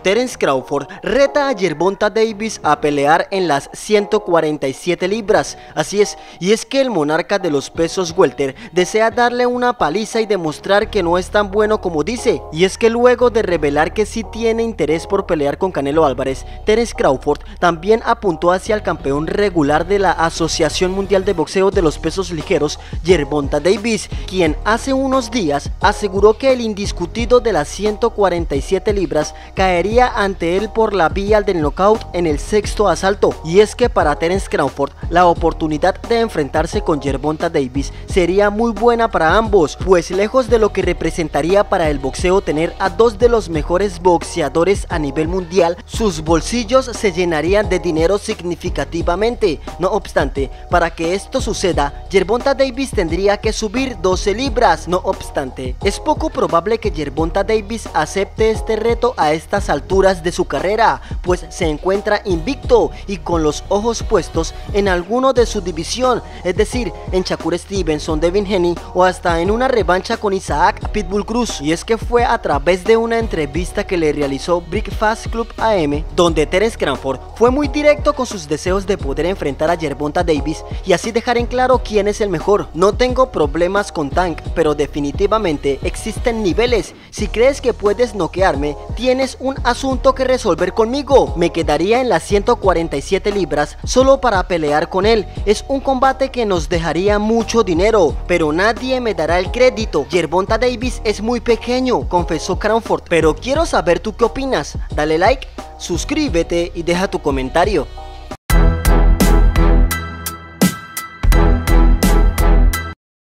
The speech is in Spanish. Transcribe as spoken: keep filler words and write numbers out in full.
Terence Crawford reta a Gervonta Davis a pelear en las ciento cuarenta y siete libras. Así es, y es que el monarca de los pesos welter desea darle una paliza y demostrar que no es tan bueno como dice. Y es que luego de revelar que sí tiene interés por pelear con Canelo Álvarez, Terence Crawford también apuntó hacia el campeón regular de la Asociación Mundial de Boxeo de los Pesos Ligeros, Gervonta Davis, quien hace unos días aseguró que el indiscutido de las ciento cuarenta y siete libras caería ante él por la vía del knockout en el sexto asalto. Y es que para Terence Crawford la oportunidad de enfrentarse con Gervonta Davis sería muy buena para ambos, pues lejos de lo que representaría para el boxeo tener a dos de los mejores boxeadores a nivel mundial, sus bolsillos se llenarían de dinero significativamente. No obstante, para que esto suceda, Gervonta Davis tendría que subir doce libras. No obstante, es poco probable que Gervonta Davis acepte este reto a estas alturas de su carrera, pues se encuentra invicto y con los ojos puestos en alguno de su división, es decir, en Shakur Stevenson, Devin Haney o hasta en una revancha con Isaac Pitbull Cruz. Y es que fue a través de una entrevista que le realizó Breakfast Club A M, donde Terence Crawford fue muy directo con sus deseos de poder enfrentar a Gervonta Davis y así dejar en claro quién es el mejor. No tengo problemas con Tank, pero definitivamente existen niveles. Si crees que puedes noquearme, tienes un asunto que resolver conmigo. Me quedaría en las ciento cuarenta y siete libras solo para pelear con él. Es un combate que nos dejaría mucho dinero, pero nadie me dará el crédito. Gervonta Davis es muy pequeño, confesó Crawford, pero quiero saber tú qué opinas. Dale like, suscríbete y deja tu comentario.